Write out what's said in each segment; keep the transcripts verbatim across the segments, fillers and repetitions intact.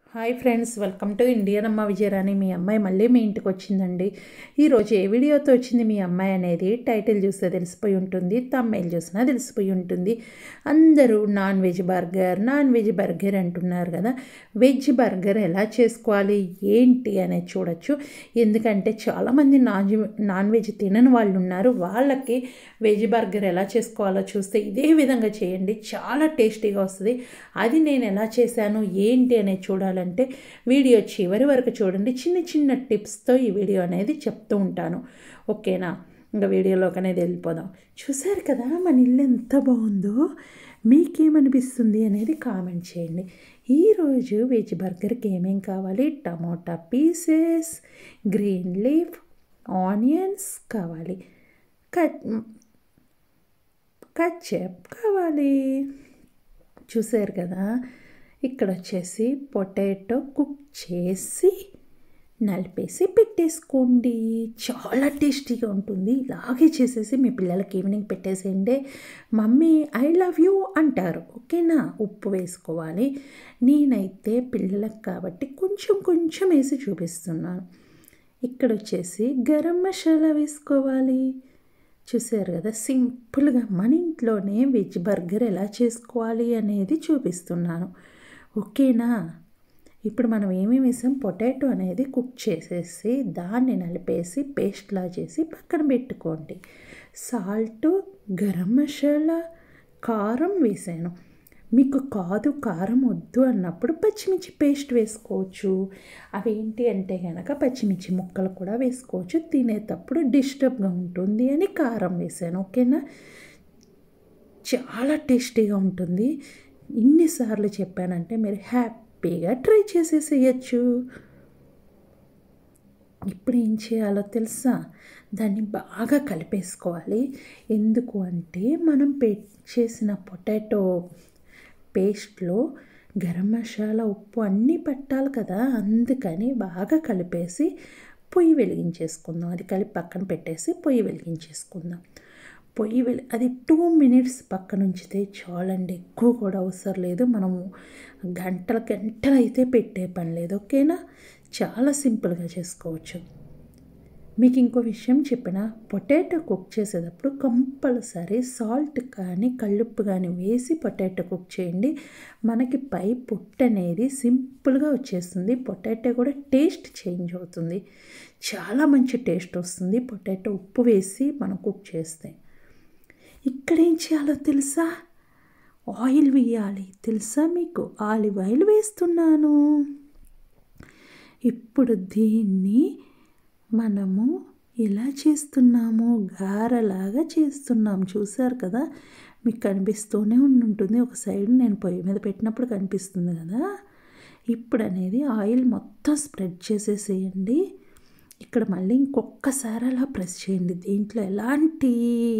Hi friends, welcome to Indian అమ్మ విజయరాణి. మీ అమ్మాయి మళ్ళీ మీ ఇంటికి వచ్చిందండి. ఈరోజు ఏ వీడియోతో వచ్చింది మీ అమ్మాయి అనేది టైటిల్ చూస్తే తెలిసిపోయి ఉంటుంది, థంబ్నెయిల్ చూసినా తెలిసిపోయి ఉంటుంది. అందరూ non veg burger non veg burger అంటున్నారు కదా. వెజ్ బర్గర్ ఎలా చేసుకోవాలి ఏంటి అనేది చూడొచ్చు. ఎందుకంటే చాలామంది నాన్ నాన్ వెజ్ తినని వాళ్ళు ఉన్నారు. వాళ్ళకి వెజ్ బర్గర్ ఎలా చేసుకోవాలో చూస్తే ఇదే విధంగా చేయండి, చాలా టేస్టీగా వస్తుంది. అది నేను ఎలా చేశాను ఏంటి అనేది చూడాలి అంటే వీడియో చివరి వరకు చూడండి. చిన్న చిన్న టిప్స్తో ఈ వీడియో అనేది చెప్తూ ఉంటాను, ఓకేనా? ఇంకా వీడియోలోకి అనేది వెళ్ళిపోదాం. చూసారు కదా మన ఇల్లు ఎంత బాగుందో, మీకేమనిపిస్తుంది అనేది కామెంట్ చేయండి. ఈరోజు వెజ్ బర్గర్కి ఏమేం కావాలి? Tomato pieces, green leaf, onions కావాలి, కట్ కచ్చప్ కావాలి. చూసారు కదా, ఇక్కడ వచ్చేసి పొటాటో కుక్ చేసి నలిపేసి పెట్టేసుకోండి, చాలా టేస్టీగా ఉంటుంది. ఇలాగే చేసేసి మీ పిల్లలకి ఈవినింగ్ పెట్టేసేయండి. మమ్మీ ఐ లవ్ యూ అంటారు, ఓకేనా? ఉప్పు వేసుకోవాలి. నేనైతే పిల్లలకు కాబట్టి కొంచెం కొంచెం వేసి చూపిస్తున్నాను. ఇక్కడ వచ్చేసి గరం మసాలా వేసుకోవాలి. చూసారు కదా, సింపుల్గా మన ఇంట్లోనే వెజ్ బర్గర్ ఎలా చేసుకోవాలి అనేది చూపిస్తున్నాను, ఓకేనా? ఇప్పుడు మనం ఏమేమి వేసాం? పొటాటో అనేది కుక్ చేసేసి దాన్ని నలిపేసి పేస్ట్లా చేసి పక్కన పెట్టుకోండి. సాల్ట్, గరం మసాలా, కారం వేసాను. మీకు కాదు కారం వద్దు అన్నప్పుడు పచ్చిమిర్చి పేస్ట్ వేసుకోవచ్చు. అవి ఏంటి అంటే కనుక పచ్చిమిర్చి ముక్కలు కూడా వేసుకోవచ్చు, తినేటప్పుడు డిస్టర్బ్గా ఉంటుంది అని కారం వేసాను, ఓకేనా? చాలా టేస్టీగా ఉంటుంది. ఇన్నిసార్లు చెప్పానంటే మీరు హ్యాపీగా ట్రై చేసేసేయచ్చు. ఇప్పుడు ఏం చేయాలో తెలుసా? దాన్ని బాగా కలిపేసుకోవాలి. ఎందుకు అంటే మనం పే చేసిన పొటాటో పేస్ట్లో గరం మసాలా, ఉప్పు అన్నీ పట్టాలి కదా, అందుకని బాగా కలిపేసి పొయ్యి వెలిగించేసుకుందాం. అది కలిపి పక్కన పెట్టేసి పొయ్యి వెలిగించేసుకుందాం. పొయ్యి వెలి అది టూ మినిట్స్ పక్కన ఉంచితే చాలండి, ఎక్కువ కూడా అవసరం లేదు. మనము గంటల గంటలు అయితే పెట్టే పని లేదు, ఓకేనా? చాలా సింపుల్గా చేసుకోవచ్చు. మీకు ఇంకో విషయం చెప్పిన, పొటాటో కుక్ చేసేటప్పుడు కంపల్సరీ సాల్ట్ కానీ కల్లుప్పు కానీ వేసి పొటాటో కుక్ చేయండి. మనకి పై పొట్టు అనేది సింపుల్గా వచ్చేస్తుంది. పొటాటో కూడా టేస్ట్ చేంజ్ అవుతుంది, చాలా మంచి టేస్ట్ వస్తుంది పొటాటో ఉప్పు వేసి మనం కుక్ చేస్తే. ఇక్కడ ఏం చేయాలో తెలుసా? ఆయిల్ వేయాలి. తెలుసా మీకు? ఆలివ్ ఆయిల్ వేస్తున్నాను. ఇప్పుడు దీన్ని మనము ఎలా చేస్తున్నాము? గారెలాగా చేస్తున్నాం. చూసారు కదా, మీకు కనిపిస్తూనే ఉంటుంది. ఒక సైడ్ నేను పొయ్యి మీద పెట్టినప్పుడు కనిపిస్తుంది కదా. ఇప్పుడు అనేది ఆయిల్ మొత్తం స్ప్రెడ్ చేసేసేయండి. ఇక్కడ మళ్ళీ ఇంకొకసారి అలా ప్రెస్ చేయండి. దీంట్లో ఎలాంటి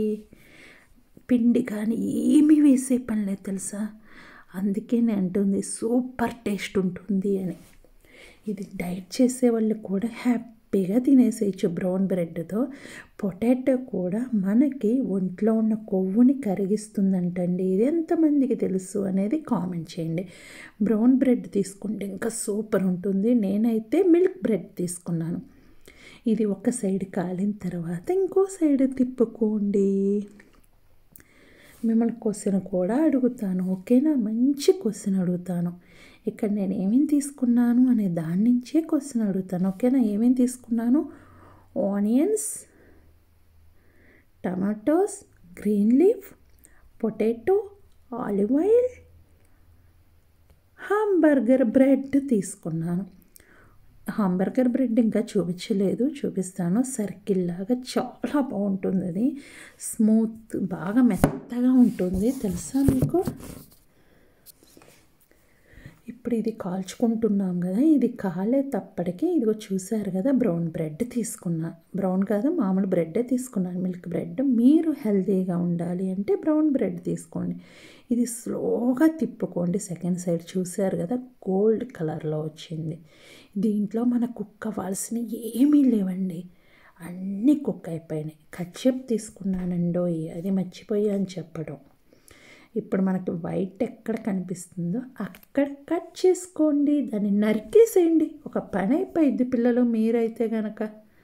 పిండి కానీ ఏమీ వేసే పని లేదు, తెలుసా? అందుకే నేను అంటుంది సూపర్ టేస్ట్ ఉంటుంది అని. ఇది డైట్ చేసే వాళ్ళు కూడా హ్యాపీగా తినేసేయచ్చు బ్రౌన్ బ్రెడ్తో. పొటాటో కూడా మనకి ఒంట్లో ఉన్న కొవ్వుని కరిగిస్తుందంటండి. ఇది ఎంతమందికి తెలుసు అనేది కామెంట్ చేయండి. బ్రౌన్ బ్రెడ్ తీసుకుంటే ఇంకా సూపర్ ఉంటుంది. నేనైతే మిల్క్ బ్రెడ్ తీసుకున్నాను. ఇది ఒక సైడ్ కాలిన తర్వాత ఇంకో సైడ్ తిప్పుకోండి. మిమ్మల్ని క్వశ్చన్ కూడా అడుగుతాను, ఓకేనా? మంచి క్వశ్చన్ అడుగుతాను. ఇక్కడ నేను ఏమేమి తీసుకున్నాను అనే దాని నుంచే క్వశ్చన్ అడుగుతాను, ఓకేనా? ఏమేమి తీసుకున్నాను? Onions, tomatoes, green leaf, potato, olive oil, hamburger bread తీసుకున్నాను. హాంబర్గర్ బ్రెడ్ ఇంకా చూపించలేదు, చూపిస్తాను. సర్కిల్ లాగా చాలా బాగుంటుంది. అది స్మూత్, బాగా మెత్తగా ఉంటుంది, తెలుసా మీకు? ఇప్పుడు ఇది కాల్చుకుంటున్నాం కదా, ఇది కాలేటప్పటికి ఇదిగో చూసారు కదా, బ్రౌన్ బ్రెడ్ తీసుకున్నా. బ్రౌన్ కాదు, మామూలు బ్రెడ్డే తీసుకున్నాను, మిల్క్ బ్రెడ్. మీరు హెల్తీగా ఉండాలి అంటే బ్రౌన్ బ్రెడ్ తీసుకోండి. ఇది స్లోగా తిప్పుకోండి. సెకండ్ సైడ్ చూసారు కదా, గోల్డ్ కలర్లో వచ్చింది. దీంట్లో మనకు కుక్ అవ్వాల్సిన ఏమీ లేవండి, అన్నీ కుక్ అయిపోయినాయి. కచ్చప్ తీసుకున్నానండో, అది మర్చిపోయా అని చెప్పడం. ఇప్పుడు మనకి వైట్ ఎక్కడ కనిపిస్తుందో అక్కడ కట్ చేసుకోండి, దాన్ని నరికేసేయండి. ఒక పని అయిపోయింది పిల్లలు. మీరైతే కనుక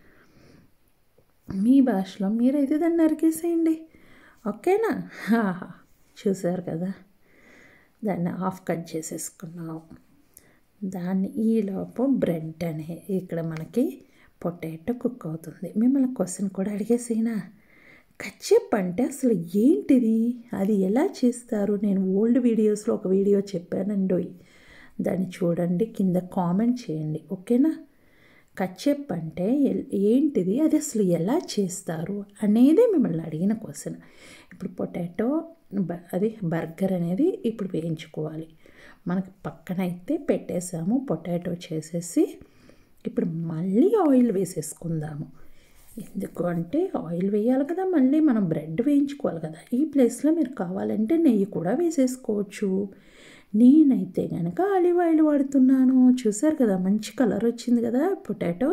మీ భాషలో మీరైతే దాన్ని నరికేసేయండి. ఓకేనా? చూసారు కదా, దాన్ని హాఫ్ కట్ చేసేసుకున్నాం. దాన్ని ఈలోపు బ్రెడ్ అనే ఇక్కడ మనకి పొటాటో కుక్ అవుతుంది. మిమ్మల్ని క్వశ్చన్ కూడా అడిగేసేనా, కచ్చెప్ అంటే అసలు ఏంటిది, అది ఎలా చేస్తారు? నేను ఓల్డ్ వీడియోస్లో ఒక వీడియో చెప్పానండి, దాన్ని చూడండి, కింద కామెంట్ చేయండి. ఓకేనా? కచ్చెప్ అంటే ఏంటిది, అది అసలు ఎలా చేస్తారు అనేది మిమ్మల్ని అడిగిన క్వశ్చన్. ఇప్పుడు పొటాటో అది బర్గర్ అనేది ఇప్పుడు వేయించుకోవాలి. మనకు పక్కన అయితే పెట్టేసాము, పొటాటో చేసేసి ఇప్పుడు మళ్ళీ ఆయిల్ వేసేసుకుందాము. ఎందుకు అంటే ఆయిల్ వేయాలి కదా, మళ్ళీ మనం బ్రెడ్ వేయించుకోవాలి కదా. ఈ ప్లేస్లో మీరు కావాలంటే నెయ్యి కూడా వేసేసుకోవచ్చు. నేనైతే కనుక ఆలివ్ ఆయిల్ వాడుతున్నాను. చూసారు కదా, మంచి కలర్ వచ్చింది కదా పొటాటో,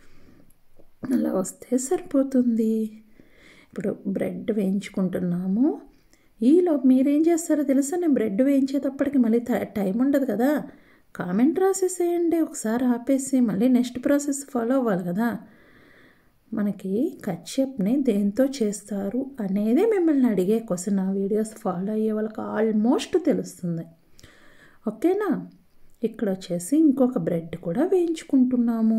అలా వస్తే సరిపోతుంది. ఇప్పుడు బ్రెడ్ వేయించుకుంటున్నాము. ఈలోపు మీరేం చేస్తారో తెలుసా, నేను బ్రెడ్ వేయించేటప్పటికి మళ్ళీ టైం ఉండదు కదా, కామెంట్ రాసేసేయండి. ఒకసారి ఆపేసి మళ్ళీ నెక్స్ట్ ప్రాసెస్ ఫాలో అవ్వాలి కదా. మనకి కచ్చెప్ని దేంతో చేస్తారు అనేది మిమ్మల్ని అడిగే క్వశ్చన్. ఆ వీడియోస్ ఫాలో అయ్యే వాళ్ళకి ఆల్మోస్ట్ తెలుస్తుంది. ఓకేనా? ఇక్కడ వచ్చేసి ఇంకొక బ్రెడ్ కూడా వేయించుకుంటున్నాము.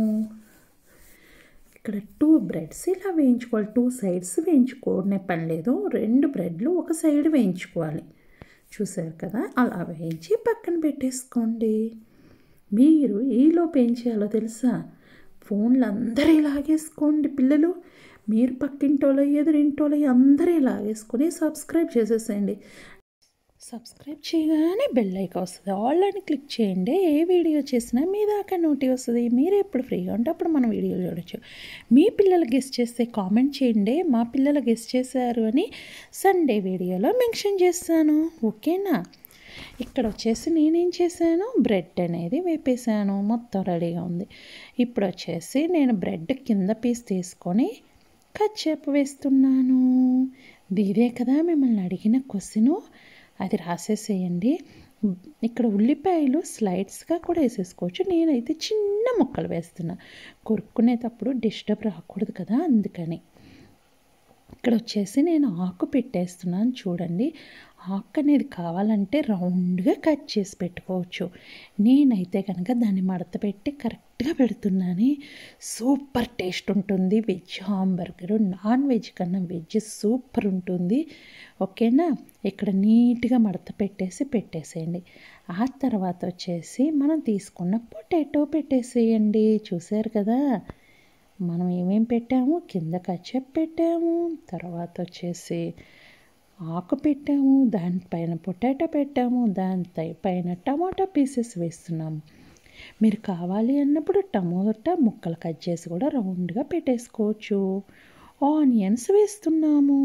ఇక్కడ టూ బ్రెడ్స్ ఇలా వేయించుకోవాలి. టూ సైడ్స్ వేయించుకోనే పని లేదు, రెండు బ్రెడ్లు ఒక సైడ్ వేయించుకోవాలి. చూసారు కదా, అలా వేయించి పక్కన పెట్టేసుకోండి. మీరు ఈలోపు ఏం చేయాలో తెలుసా, ఫోన్లు అందరూ లాగేసుకోండి పిల్లలు. మీరు పక్కింటోలో ఎదురింటోలో అందరూ లాగేసుకొని సబ్స్క్రైబ్ చేసేసేయండి. సబ్స్క్రైబ్ చేయగానే బెల్ ఐకాన్ వస్తుంది, ఆల్ అని క్లిక్ చేయండి. ఏ వీడియో చేసినా మీ దాకా నోటి వస్తుంది. మీరు ఎప్పుడు ఫ్రీగా ఉంటే అప్పుడు మనం వీడియోలు చూడొచ్చు. మీ పిల్లలు గెస్ట్ చేస్తే కామెంట్ చేయండి, మా పిల్లలు గెస్ట్ చేశారు అని సండే వీడియోలో మెన్షన్ చేస్తాను. ఓకేనా? ఇక్కడ వచ్చేసి నేనేం చేశాను, బ్రెడ్ అనేది వేపేసాను, మొత్తం రెడీగా ఉంది. ఇప్పుడు వచ్చేసి నేను బ్రెడ్ కింద పీస్ తీసుకొని కచ్చెప్ వేస్తున్నాను. ఇదే కదా మిమ్మల్ని అడిగిన క్వశ్చను, అది రాసేసేయండి. ఇక్కడ ఉల్లిపాయలు స్లైడ్స్గా కూడా వేసేసుకోవచ్చు. నేనైతే చిన్న ముక్కలు వేస్తున్నా, కొరుక్కునేటప్పుడు డిస్టర్బ్ రాకూడదు కదా, అందుకని. ఇక్కడ వచ్చేసి నేను ఆకు పెట్టేస్తున్నాను. చూడండి, ఆకు అనేది కావాలంటే రౌండ్గా కట్ చేసి పెట్టుకోవచ్చు. నేనైతే కనుక దాన్ని మడత పెట్టి కరెక్ట్గా పెడుతున్నాను. సూపర్ టేస్ట్ ఉంటుంది. వెజ్ హాంబర్గర్ నాన్ వెజ్ కన్నా వెజ్ సూపర్ ఉంటుంది. ఓకేనా? ఇక్కడ నీట్గా మడత పెట్టేసి పెట్టేసేయండి. ఆ తర్వాత వచ్చేసి మనం తీసుకున్న పొటాటో పెట్టేసేయండి. చూసారు కదా, మనం ఏమేం పెట్టాము, కింద కచ్చెప్ పెట్టాము, తర్వాత వచ్చేసి ఆకు పెట్టాము, దానిపైన పొటాటో పెట్టాము, దాని పైన టమాటా పీసెస్ వేస్తున్నాము. మీరు కావాలి అన్నప్పుడు టమోటా ముక్కలు కట్ చేసి కూడా రౌండ్గా పెట్టేసుకోవచ్చు. ఆనియన్స్ వేస్తున్నాము.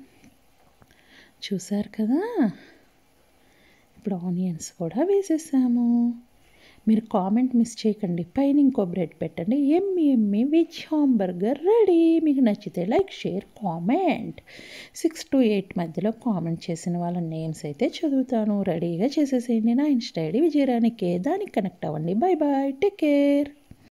చూసారు కదా, ఇప్పుడు ఆనియన్స్ కూడా వేసేసాము. మీరు కామెంట్ మిస్ చేయకండి, పైన ఇంకో బ్రెడ్ పెట్టండి. ఎమ్మి ఎమ్మి వెజ్ హాంబర్గర్ రెడీ. మీకు నచ్చితే like, share, comment. Six to eight మధ్యలో కామెంట్ చేసిన వాళ్ళ నేమ్స్ అయితే చదువుతాను. రెడీగా చేసేసేయండి. నా ఇన్స్టా ఐడి విజయరాణికే, దానికి కనెక్ట్ అవ్వండి. Bye bye, take care.